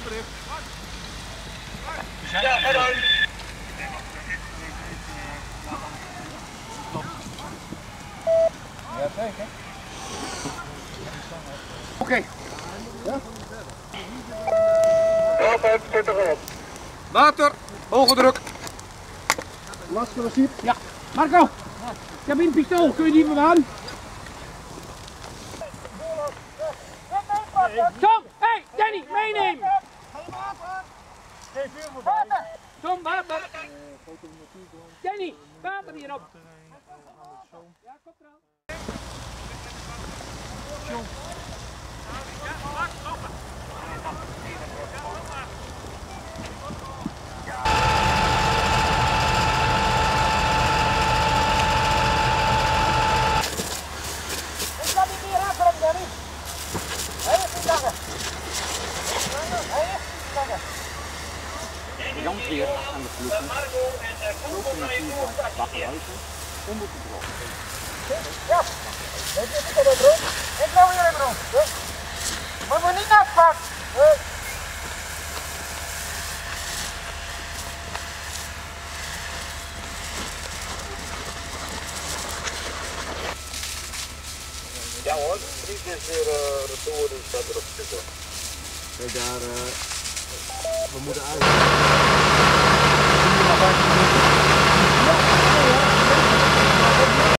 Ja, en dan. Ja, zeker. Oké. Ja? Wapen, zit erop. Water, hoge druk. Masker ziet. Ja. Marco, ik heb een pistool, kun je die bewaren? Tom, hey, Danny, meenemen! Geen vuur voorbij. Tom, water! Danny, water hierop! Ja, komt eraan. Ik kan niet meer aankomen, Danny. Hij is niet langer. Hij is niet langer. Jan weer aan de vluchten. Baggerhuizen. Onder controle. Ja, dat is niet dat rond. Ik loop hier even rond. Maar we niet afpakken. Ja hoor, Dries is weer retour, dus staat erop zitten. Kijk daar, we moeten uit.